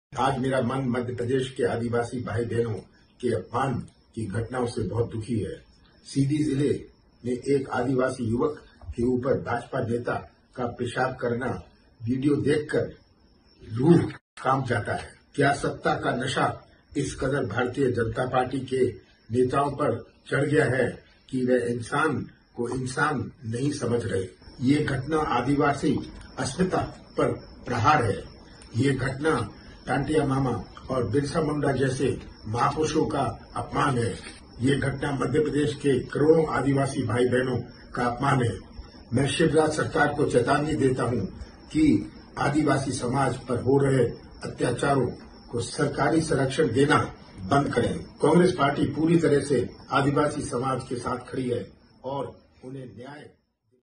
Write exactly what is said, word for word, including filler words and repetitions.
आज मेरा मन मध्य प्रदेश के आदिवासी भाई बहनों के अपमान की घटनाओं से बहुत दुखी है। सीधी जिले में एक आदिवासी युवक के ऊपर भाजपा नेता का पेशाब करना वीडियो देखकर रूह कांप जाता है। क्या सत्ता का नशा इस कदर भारतीय जनता पार्टी के नेताओं पर चढ़ गया है कि वे इंसान को इंसान नहीं समझ रहे। ये घटना आदिवासी अस्मिता पर प्रहार है। ये घटना टांटिया मामा और बिरसा मुंडा जैसे महापुरुषों का अपमान है। ये घटना मध्य प्रदेश के करोड़ों आदिवासी भाई बहनों का अपमान है। मैं शिवराज सरकार को चेतावनी देता हूं कि आदिवासी समाज पर हो रहे अत्याचारों को सरकारी संरक्षण देना बंद करें। कांग्रेस पार्टी पूरी तरह से आदिवासी समाज के साथ खड़ी है और उन्हें न्याय